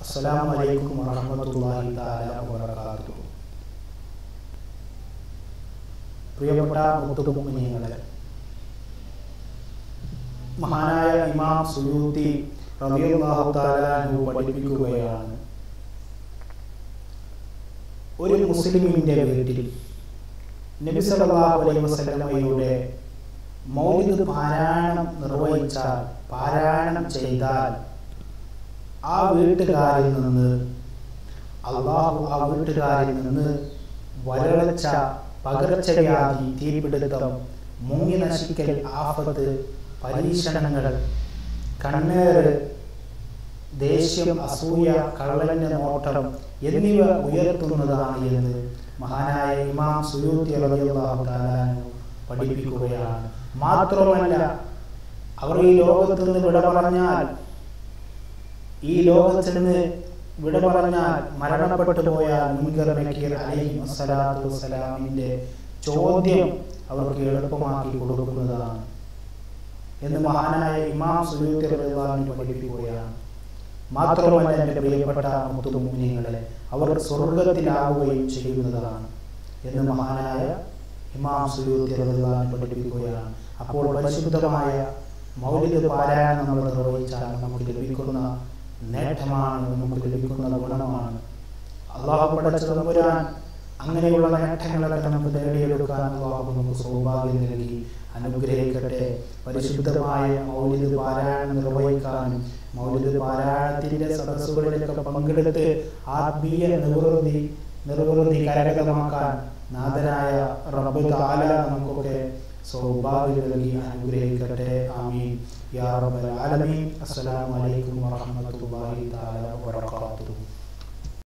അസ്സലാമു അലൈക്കും വറഹ്മത്തുള്ളാഹി തആല വബറകാതുഹു. പ്രിയപ്പെട്ട മുത്തുമുഅ്മിനീങ്ങളെ, മഹാനായ ഇമാം സുയൂത്തി റളിയല്ലാഹു തആല അൻഹു പഠിപ്പിക്കുകയാണ്, ഒരു മുസ്ലിമിന്റെ വീട്ടിൽ നബി സല്ലല്ലാഹു അലൈഹി വസല്ലമയുടെ മൗലിദ് പാരായണം നിർവഹിച്ചാൽ, പാരായണം ചെയ്താൽ ആ വീട്ടുകാരിൽ നിന്ന് അള്ളാഹു ആ വീട്ടുകാരിൽ നിന്ന് വരൾച്ച, പകർച്ചവ്യാധി, തീപിടുത്തം, മുങ്ങി നശിക്കൽ, ആഫത്ത്, പരീക്ഷണങ്ങൾ, കണ്ണേറ്, ദേഷ്യം, അസൂയ, കള്ളന്റെ നോട്ടം എന്നിവ ഉയർത്തുന്നതാണ് എന്ന് മഹാനായ ഇമാം സുയൂത്തി റളിയല്ലാഹു തആല പഠിപ്പിക്കുകയാണ്. മാത്രമല്ല, അവർ ഈ ലോകത്ത് നിന്ന് വിട പറഞ്ഞാൽ, ഈ ലോകത്ത് നിന്ന് വിട പറഞ്ഞാൽ മരണപ്പെട്ടു പോയാൽ മുൻകർ നക്കീർ അലൈഹിസ്സലാത്തു വസ്സലാമിന്റെ ചോദ്യം അവർക്ക് എളുപ്പമാക്കി കൊടുക്കുന്നതാണ് എന്ന് മഹാനായ ഇമാം സുയൂത്തി റളിയല്ലാഹു അൻഹു പഠിപ്പിക്കുകയാണ്. മാത്രമല്ല, എൻ്റെ പ്രിയപ്പെട്ട മുത്തുമുഅ്മിനീങ്ങളെ, അവർ സ്വർഗത്തിലാവുകയും ചെയ്യുന്നതാണ് എന്ന് മഹാനായ ഇമാം സുയൂത്തി റളിയല്ലാഹു അൻഹു പഠിപ്പിക്കുകയാണ്. അപ്പോൾ പരിശുദ്ധമായ മൗലിദ് പാരായണം നമ്മൾ നിർവഹിച്ചാൽ നമുക്ക് ലഭിക്കുന്ന നേട്ടമാണ്, നമുക്ക് ലഭിക്കുന്ന ഗുണമാണ്. അല്ലാഹു പടച്ച തമ്പുരാൻ അങ്ങനെയുള്ള നേട്ടങ്ങളൊക്കെ നമുക്ക് നേടിയെടുക്കാൻ അല്ലാഹു നമുക്ക് സൗഭാഗ്യം നൽകി അനുഗ്രഹിക്കട്ടെ. പരിശുദ്ധമായ മൗലിദ് പാരായണം നിർവഹിക്കാനും മൗലിദ് പാരായണത്തിന്റെ സദസ്സുകളിലൊക്കെ പങ്കെടുത്ത് ആത്മീയ നിർവൃതി കരഗതമാക്കാൻ നാഥനായ റബ്ബ് തആല നമുക്കൊക്കെ സൗഭാഗ്യം നൽകി അനുഗ്രഹിക്കട്ടെ. ആമീൻ യാ റബ്ബൽ ആലമീൻ. അസ്സലാമു അലൈക്കും വറഹ്മത്തുള്ളാഹി തആല